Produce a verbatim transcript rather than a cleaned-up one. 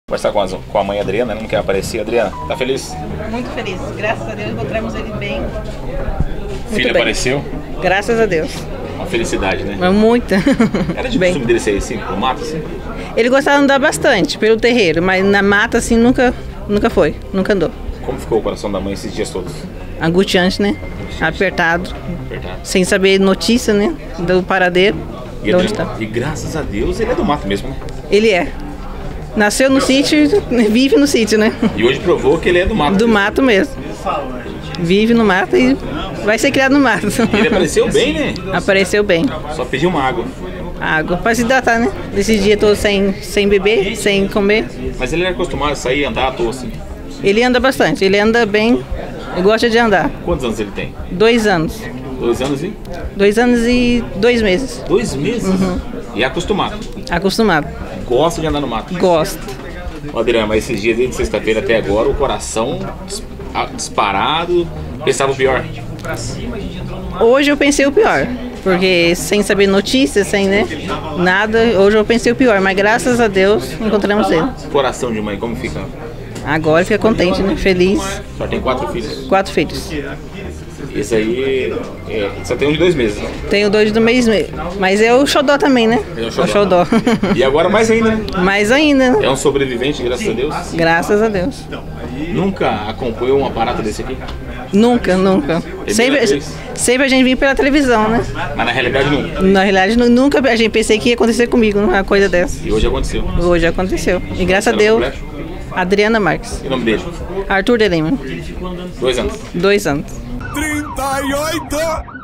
Conversar com, as, com a mãe Adriana, não quer aparecer. Adriana, tá feliz? Muito feliz. Graças a Deus encontramos ele bem. O filho apareceu? Graças a Deus. Uma felicidade, né? Mas muita. Era de bem. costume dele ser assim, no mato, assim? Ele gostava de andar bastante pelo terreiro, mas na mata assim nunca, nunca foi, nunca andou. Como ficou o coração da mãe esses dias todos? Angustiante, né? Apertado. Apertado. Sem saber notícia, né? Do paradeiro. E, de onde Adriana, tá. e graças a Deus ele é do mato mesmo, né? Ele é. Nasceu no sítio, vive no sítio, né? E hoje provou que ele é do mato. Do mesmo. mato mesmo. Vive no mato e vai ser criado no mato. Ele apareceu bem, né? Apareceu bem. Só pediu uma água. Água para se hidratar, né? Desses dias todos sem, sem beber, sem comer. Mas ele era acostumado a sair e andar à toa, assim. Ele anda bastante, ele anda bem, ele gosta de andar. Quantos anos ele tem? Dois anos. Dois anos e? Dois anos e dois meses. Dois meses? Uhum. E é acostumado. Acostumado. Gosta de andar no mato. Gosta. Ó, Adriana, mas esses dias desde sexta-feira até agora, o coração dis- ah, disparado, pensava o pior. Hoje eu pensei o pior, porque sem saber notícias, sem né, nada, hoje eu pensei o pior, mas graças a Deus encontramos ele. Coração de mãe, como fica? Agora fica contente, né? Feliz. Só tem quatro filhos. Quatro filhos. Esse aí é, só tem um de dois meses, né? Tenho dois do mês, mas é o xodó também, né? É o o xodó. xodó. E agora mais ainda, né? Mais ainda, né? É um sobrevivente, graças a Deus. Graças a Deus. Nunca acompanhou um aparato desse aqui? Nunca, nunca. Sempre, vez? sempre a gente vinha pela televisão, né? Mas na realidade nunca. Na realidade, nu- nunca a gente pensei que ia acontecer comigo uma coisa dessa. E hoje aconteceu. Hoje aconteceu. E graças a Era Deus, completo? Adriana Marques. E o nome dele? Arthur de Lima. Dois anos. Dois anos. trinta e oito